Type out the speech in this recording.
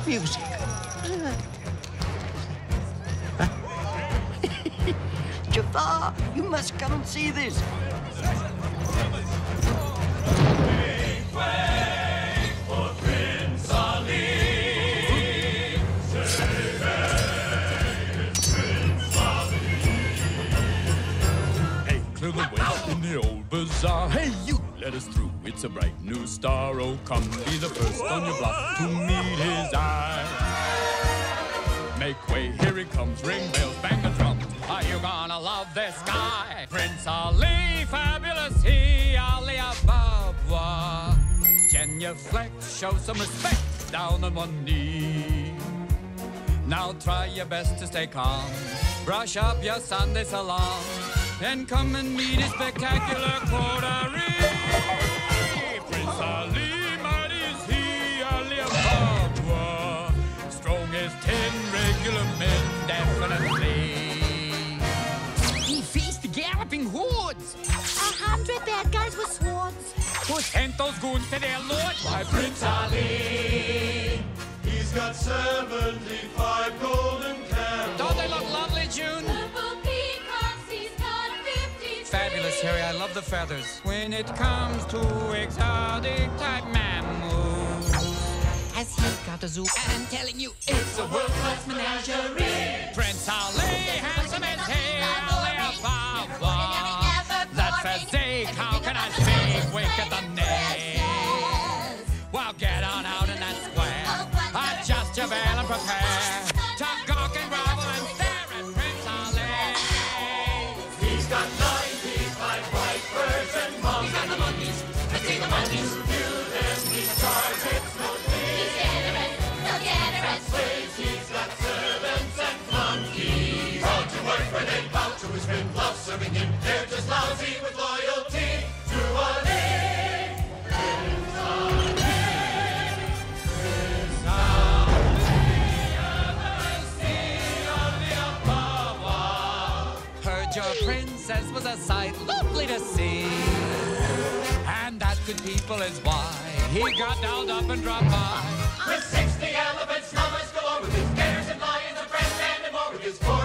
music. Jafar, you must come and see this. Clear the way in the old bazaar. Hey, you, let us through. It's a bright new star. Oh, come be the first on your block to meet his eye. Make way, here he comes. Ring bells, bang the drum. Are you gonna love this guy? Prince Ali, fabulous he, Ali Ababa. Genuflect, show some respect, down on one knee. Now try your best to stay calm. Brush up your Sunday salon. And come and meet his spectacular coterie. Prince Ali, mighty is he, Ali Ababa. Strong as 10 regular men, definitely. He faced the galloping hordes. 100 bad guys with swords. Who sent those goons to their lord? Why, Prince Ali, He's got 75 golden camels. Don't they look lovely, June? Fabulous, Harry. I love the feathers. When it comes to exotic type mammals, has he got a zoo? I'm telling you, it's a world-class menagerie. Prince Ali, handsome as hell, Ababa. That physique, how can I speak? Wicked the name. Well, get on out in that square. Adjust your veil and prepare to gawk and grovel and stare at Prince Ali. He's got 95 white birds and monkeys. He's got the monkeys. I see the monkeys. View them, he's targets no He's generous, so generous. slaves. He's got servants and flunkies. All to work for they bow to his rim, love serving him. They're just lousy with loyalty to Ali. Heard your princess was a sight lovely to see, and that good people is why he got dolled up and dropped by. With 60 elephants, numbers galore, with his bears and lions and friends and more, with his